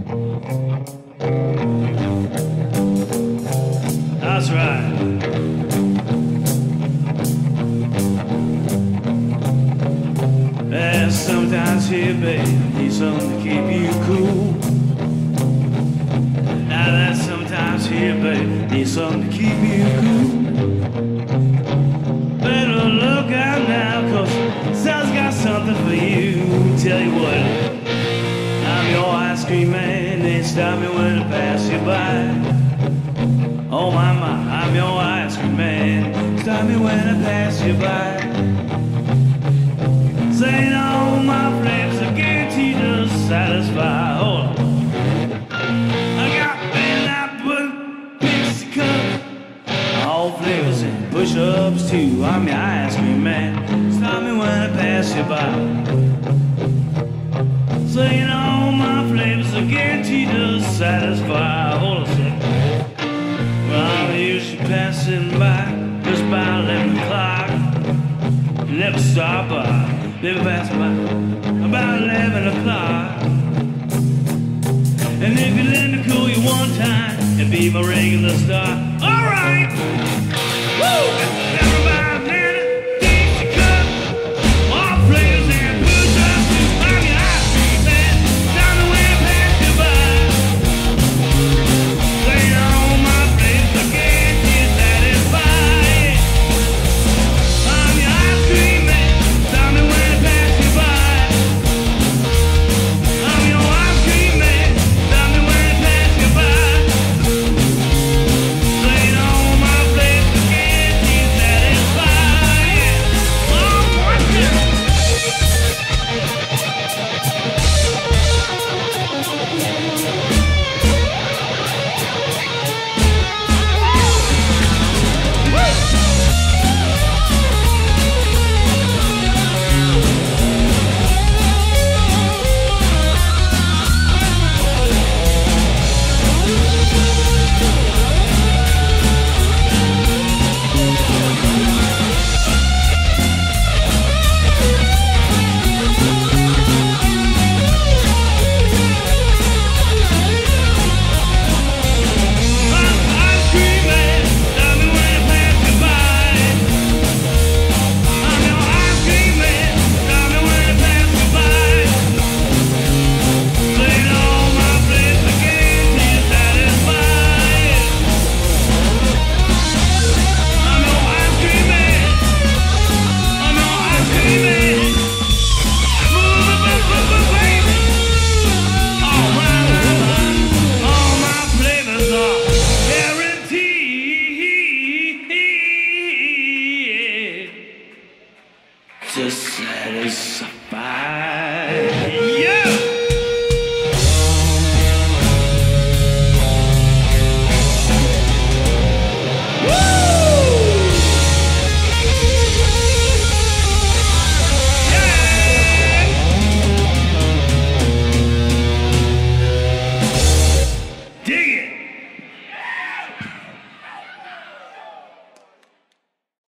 That's right. And sometimes here, baby, need something to keep you cool. Now that sometimes here, baby, need something to keep you cool. Better look out now, cause Sal's got something for you. Tell you what, I'm your ice cream man, ain't stop me when I pass you by. Oh my, I'm your ice cream man, stop me when I pass you by. Saying all my flavors are guaranteed to satisfy. Hold on. I got pineapple, pixie cut, all flavors and push-ups too. I'm your ice cream man, stop me when I pass you by. Saying all my flavors are guaranteed to satisfy. Hold on a second. Well, I'm usually passing by just by 11 o'clock. Never stop by. Never pass by about 11 o'clock. And if you let me cool you one time and be my regular star, alright!